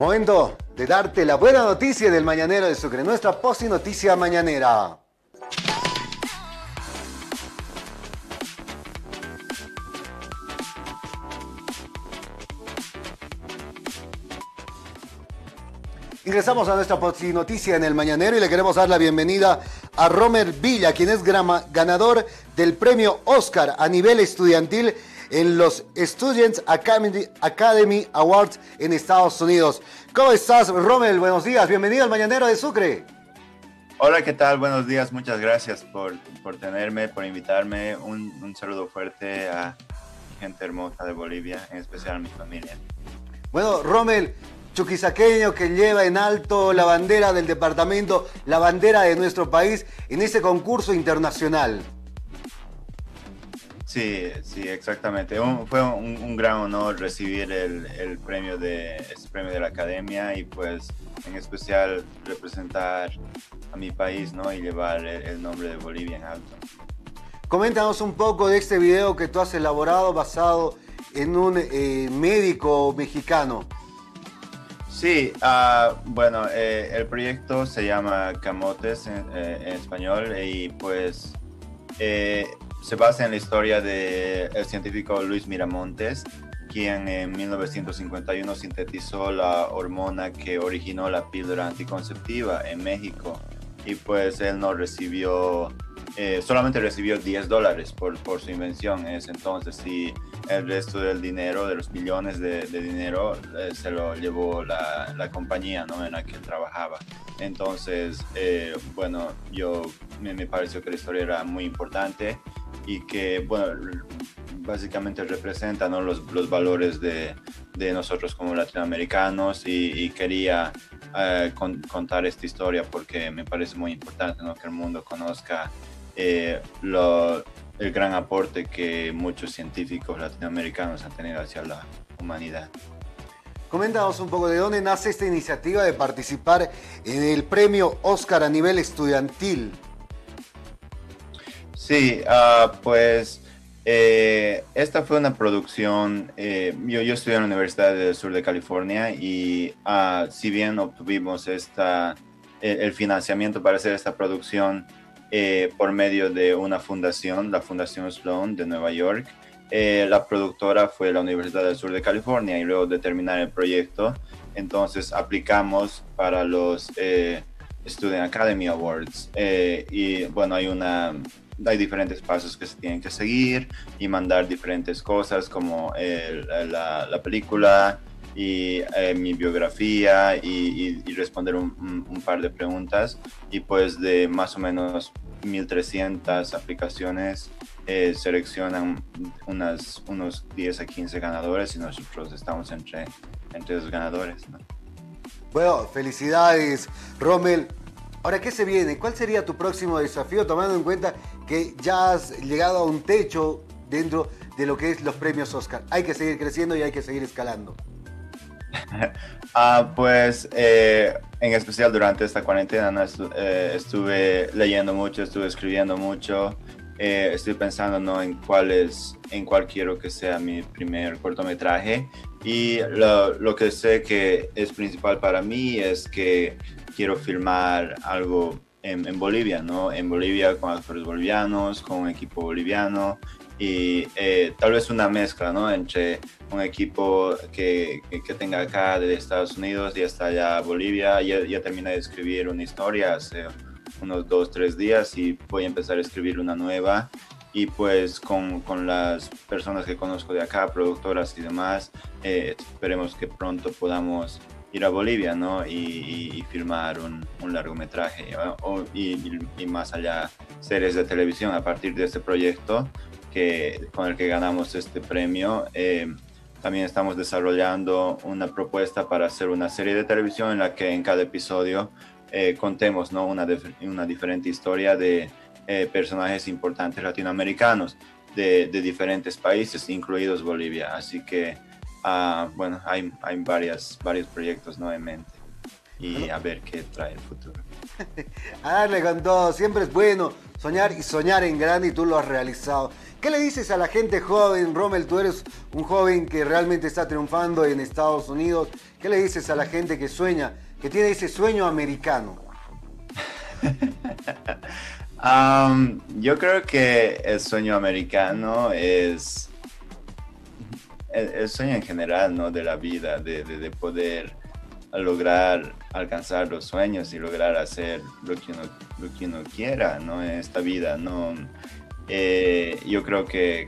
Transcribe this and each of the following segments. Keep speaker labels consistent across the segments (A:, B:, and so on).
A: Momento de darte la buena noticia del Mañanero de Sucre, nuestra post y noticia mañanera. Ingresamos a nuestra post y noticia en el Mañanero y le queremos dar la bienvenida a Rommel Villa, quien es ganador del premio Oscar a nivel estudiantil en los Students Academy Awards en Estados Unidos. ¿Cómo estás, Rommel? Buenos días, bienvenido al Mañanero de Sucre.
B: Hola, ¿qué tal? Buenos días, muchas gracias por tenerme, por invitarme. Un saludo fuerte a gente hermosa de Bolivia, en especial a mi familia.
A: Bueno, Rommel, chuquisaqueño que lleva en alto la bandera del departamento, la bandera de nuestro país en ese concurso internacional.
B: Sí, exactamente. Fue un gran honor recibir este premio de la Academia y pues en especial representar a mi país, ¿no? Y llevar el nombre de Bolivia en alto.
A: Coméntanos un poco de este video que tú has elaborado basado en un médico mexicano.
B: Sí, bueno, el proyecto se llama Camotes en español y pues se basa en la historia del científico Luis Miramontes, quien en 1951 sintetizó la hormona que originó la píldora anticonceptiva en México y pues él no recibió, solamente recibió $10 por su invención en ese entonces y el resto del dinero, de los millones de dinero, se lo llevó la compañía, ¿no? En la que él trabajaba. Entonces, bueno, me pareció que la historia era muy importante y que, bueno, básicamente representa, ¿no? los valores de nosotros como latinoamericanos y quería contar esta historia porque me parece muy importante, ¿no? Que el mundo conozca el gran aporte que muchos científicos latinoamericanos han tenido hacia la humanidad.
A: Coméntanos un poco de dónde nace esta iniciativa de participar en el premio Oscar a nivel estudiantil.
B: Sí, pues esta fue una producción, yo estudié en la Universidad del Sur de California y si bien obtuvimos el financiamiento para hacer esta producción por medio de una fundación, la Fundación Sloan de Nueva York, la productora fue la Universidad del Sur de California y luego de terminar el proyecto, entonces aplicamos para los Student Academy Awards y bueno, hay diferentes pasos que se tienen que seguir y mandar diferentes cosas como la película y mi biografía y responder un par de preguntas y pues de más o menos 1,300 aplicaciones seleccionan unos 10 a 15 ganadores y nosotros estamos entre los ganadores, ¿no?
A: Bueno, felicidades, Rommel. Ahora, ¿qué se viene? ¿Cuál sería tu próximo desafío, tomando en cuenta que ya has llegado a un techo dentro de lo que es los premios Oscar? Hay que seguir creciendo y hay que seguir escalando.
B: Pues en especial durante esta cuarentena, ¿no? Estuve leyendo mucho, estuve escribiendo mucho, estoy pensando, ¿no? en cuál quiero que sea mi primer cortometraje y lo que sé que es principal para mí es que quiero filmar algo en Bolivia, ¿no? En Bolivia con actores bolivianos, con un equipo boliviano y tal vez una mezcla, ¿no? Entre un equipo que tenga acá de Estados Unidos y hasta allá Bolivia. Ya terminé de escribir una historia hace unos 2-3 días y voy a empezar a escribir una nueva y pues con las personas que conozco de acá, productoras y demás, esperemos que pronto podamos ir a Bolivia, ¿no? Y filmar un largometraje y más allá series de televisión a partir de este proyecto con el que ganamos este premio. También estamos desarrollando una propuesta para hacer una serie de televisión en la que en cada episodio contemos, ¿no? una diferente historia de personajes importantes latinoamericanos de diferentes países, incluidos Bolivia. Así que, bueno, hay varios proyectos, ¿no? en mente. y a ver qué trae el futuro.
A: A darle con todo, siempre es bueno soñar y soñar en grande y tú lo has realizado. ¿Qué le dices a la gente joven? Rommel, tú eres un joven que realmente está triunfando en Estados Unidos. ¿Qué le dices a la gente que sueña, que tiene ese sueño americano?
B: Yo creo que el sueño americano es el sueño en general, ¿no? De la vida, de poder lograr alcanzar los sueños y lograr hacer lo que uno quiera, ¿no? En esta vida, ¿no? Yo creo que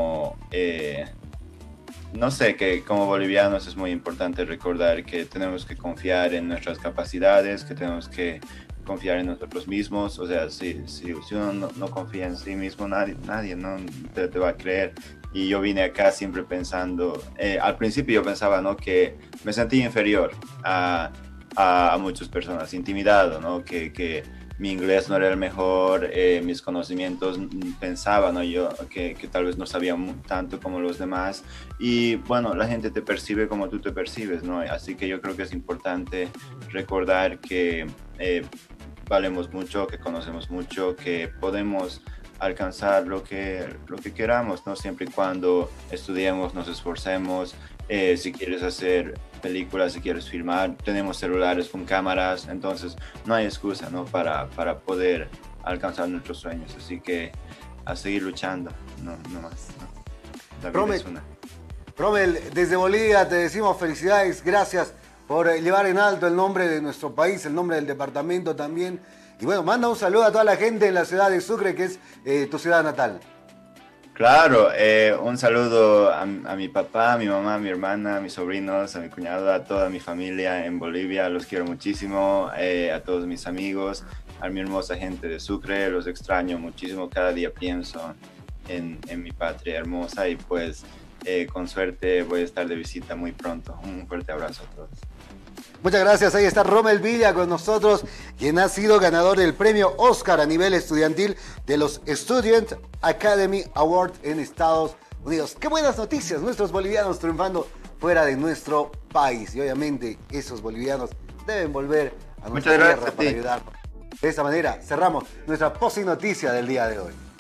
B: no sé, que como bolivianos es muy importante recordar que tenemos que confiar en nuestras capacidades, que tenemos que confiar en nosotros mismos. O sea, si uno no confía en sí mismo, nadie no te va a creer. Y yo vine acá siempre pensando, al principio yo pensaba, ¿no? Que me sentía inferior a muchas personas, intimidado, ¿no? Que mi inglés no era el mejor, mis conocimientos, pensaba, ¿no? Yo que tal vez no sabía tanto como los demás. Y bueno, la gente te percibe como tú te percibes, ¿no? Así que yo creo que es importante recordar que valemos mucho, que conocemos mucho, que podemos alcanzar lo que queramos, ¿no? Siempre y cuando estudiemos, nos esforcemos. Si quieres hacer películas, si quieres filmar, tenemos celulares con cámaras, entonces no hay excusa, ¿no? Para poder alcanzar nuestros sueños. Así que a seguir luchando, no más, ¿no? La vida es una.
A: Rommel, desde Bolivia te decimos felicidades, gracias por llevar en alto el nombre de nuestro país, el nombre del departamento también. Y bueno, manda un saludo a toda la gente en la ciudad de Sucre, que es tu ciudad natal.
B: Claro, un saludo a mi papá, a mi mamá, a mi hermana, a mis sobrinos, a mi cuñado, a toda mi familia en Bolivia. Los quiero muchísimo, a todos mis amigos, a mi hermosa gente de Sucre. Los extraño muchísimo, cada día pienso en mi patria hermosa y pues con suerte voy a estar de visita muy pronto. Un fuerte abrazo a todos.
A: Muchas gracias, ahí está Rommel Villa con nosotros, quien ha sido ganador del premio Oscar a nivel estudiantil de los Student Academy Award en Estados Unidos. ¡Qué buenas noticias! Nuestros bolivianos triunfando fuera de nuestro país. Y obviamente esos bolivianos deben volver a nuestra tierra para ayudarnos. De esa manera cerramos nuestra post noticia del día de hoy.